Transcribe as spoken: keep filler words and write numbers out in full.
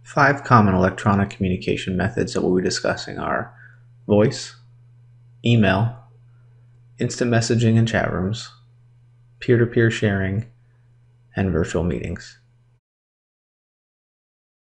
Five common electronic communication methods that we'll be discussing are voice, email, instant messaging and chat rooms, peer-to-peer sharing, and virtual meetings.